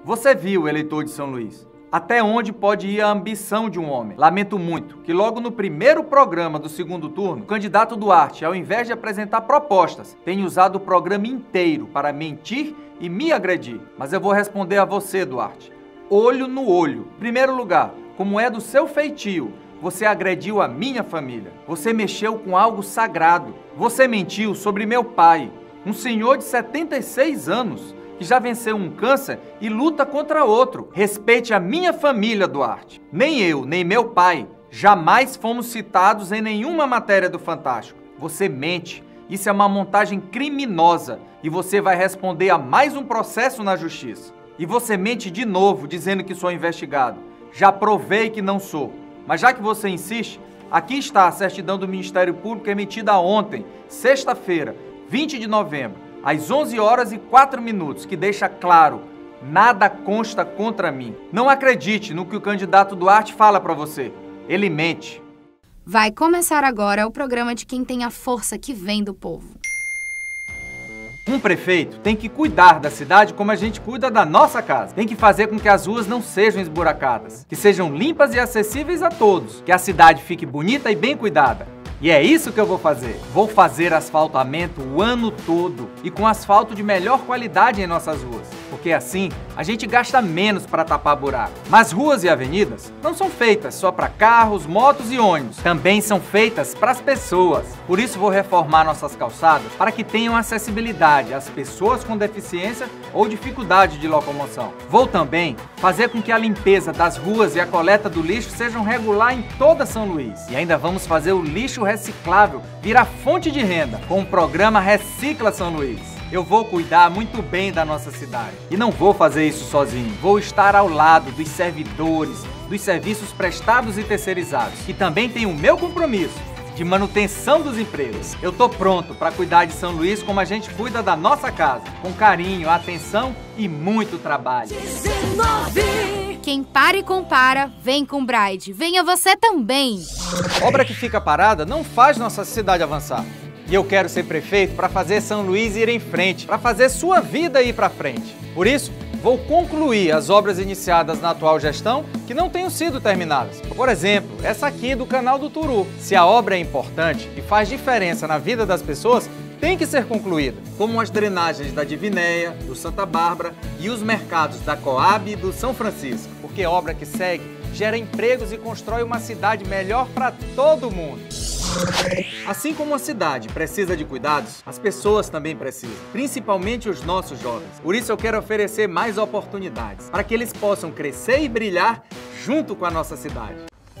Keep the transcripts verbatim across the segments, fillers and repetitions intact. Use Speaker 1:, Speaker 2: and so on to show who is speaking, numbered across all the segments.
Speaker 1: Você viu, eleitor de São Luís, até onde pode ir a ambição de um homem. Lamento muito que logo no primeiro programa do segundo turno, o candidato Duarte, ao invés de apresentar propostas, tenha usado o programa inteiro para mentir e me agredir. Mas eu vou responder a você, Duarte, olho no olho. Em primeiro lugar, como é do seu feitio, você agrediu a minha família. Você mexeu com algo sagrado. Você mentiu sobre meu pai, um senhor de setenta e seis anos, que já venceu um câncer e luta contra outro. Respeite a minha família, Duarte. Nem eu, nem meu pai, jamais fomos citados em nenhuma matéria do Fantástico. Você mente. Isso é uma montagem criminosa e você vai responder a mais um processo na justiça. E você mente de novo, dizendo que sou investigado. Já provei que não sou. Mas já que você insiste, aqui está a certidão do Ministério Público emitida ontem, sexta-feira, vinte de novembro, às onze horas e quatro minutos, que deixa claro, nada consta contra mim. Não acredite no que o candidato Duarte fala para você. Ele mente.
Speaker 2: Vai começar agora o programa de quem tem a força que vem do povo.
Speaker 1: Um prefeito tem que cuidar da cidade como a gente cuida da nossa casa. Tem que fazer com que as ruas não sejam esburacadas, que sejam limpas e acessíveis a todos, que a cidade fique bonita e bem cuidada. E é isso que eu vou fazer. Vou fazer asfaltamento o ano todo e com asfalto de melhor qualidade em nossas ruas, porque assim a gente gasta menos para tapar buraco. Mas ruas e avenidas não são feitas só para carros, motos e ônibus. Também são feitas para as pessoas. Por isso vou reformar nossas calçadas para que tenham acessibilidade às pessoas com deficiência ou dificuldade de locomoção. Vou também fazer com que a limpeza das ruas e a coleta do lixo sejam regular em toda São Luís. E ainda vamos fazer o lixo reciclável virar fonte de renda com o programa Recicla São Luís. Eu vou cuidar muito bem da nossa cidade. E não vou fazer isso sozinho. Vou estar ao lado dos servidores, dos serviços prestados e terceirizados, que também tem o meu compromisso de manutenção dos empregos. Eu tô pronto para cuidar de São Luís como a gente cuida da nossa casa, com carinho, atenção e muito trabalho.
Speaker 2: Quem para e compara, vem com Bride. Venha você também.
Speaker 1: Obra que fica parada não faz nossa cidade avançar. E eu quero ser prefeito para fazer São Luís ir em frente, para fazer sua vida ir para frente. Por isso, vou concluir as obras iniciadas na atual gestão que não tenham sido terminadas. Por exemplo, essa aqui do Canal do Turu. Se a obra é importante e faz diferença na vida das pessoas, tem que ser concluída, como as drenagens da Divinéia, do Santa Bárbara e os mercados da Coab e do São Francisco, porque obra que segue gera empregos e constrói uma cidade melhor para todo mundo. Assim como a cidade precisa de cuidados, as pessoas também precisam, principalmente os nossos jovens. Por isso eu quero oferecer mais oportunidades, para que eles possam crescer e brilhar junto com a nossa cidade.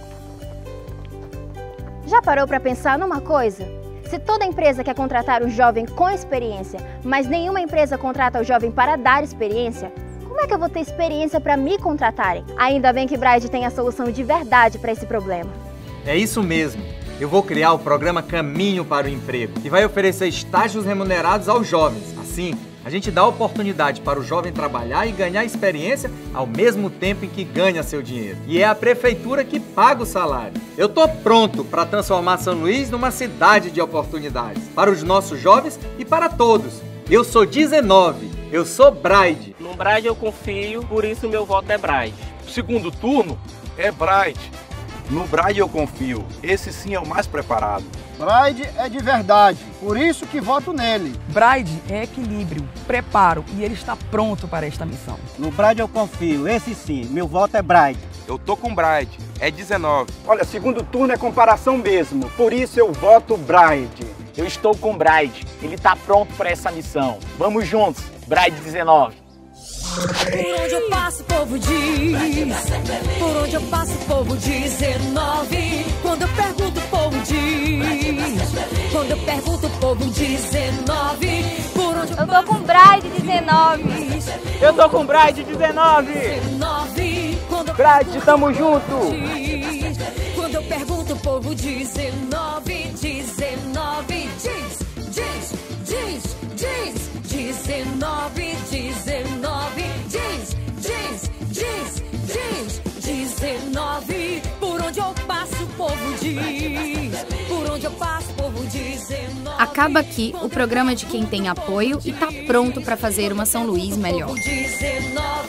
Speaker 3: Já parou para pensar numa coisa? Se toda empresa quer contratar um jovem com experiência, mas nenhuma empresa contrata o jovem para dar experiência, como é que eu vou ter experiência para me contratarem? Ainda bem que Bride tem a solução de verdade para esse problema.
Speaker 1: É isso mesmo. Eu vou criar o programa Caminho para o Emprego, que vai oferecer estágios remunerados aos jovens. Assim, a gente dá oportunidade para o jovem trabalhar e ganhar experiência ao mesmo tempo em que ganha seu dinheiro. E é a prefeitura que paga o salário. Eu tô pronto para transformar São Luís numa cidade de oportunidades, para os nossos jovens e para todos. Eu sou dezenove, eu sou Bride.
Speaker 4: No Bride eu confio, por isso meu voto é Bride.
Speaker 5: Segundo turno é Bride. No Bride eu confio, esse sim é o mais preparado.
Speaker 6: Bride é de verdade, por isso que voto nele.
Speaker 7: Bride é equilíbrio, preparo e ele está pronto para esta missão.
Speaker 8: No Bride eu confio, esse sim, meu voto é Bride.
Speaker 5: Eu tô com Bride, é dezenove.
Speaker 6: Olha, segundo turno é comparação mesmo, por isso eu voto Bride.
Speaker 4: Eu estou com Bride, ele está pronto para essa missão. Vamos juntos, Bride dezenove.
Speaker 9: Por onde eu passo, o povo diz. Por onde eu passo, o povo dezenove. Quando eu pergunto, o povo diz. Quando eu pergunto, o povo dezenove. Por onde eu,
Speaker 3: eu tô com Bride dezenove.
Speaker 4: Eu tô com Bride dezenove. Bride, tamo junto.
Speaker 9: Quando eu pergunto, o povo dezenove. dezenove. Diz, diz, diz, diz. dezenove, dezenove, diz, diz, diz, diz, dezenove. Por onde eu passo, o povo diz. Por onde eu passo, o povo dezenove.
Speaker 2: Acaba aqui o programa de quem tem apoio e tá pronto para fazer uma São Luís melhor.
Speaker 9: dezenove.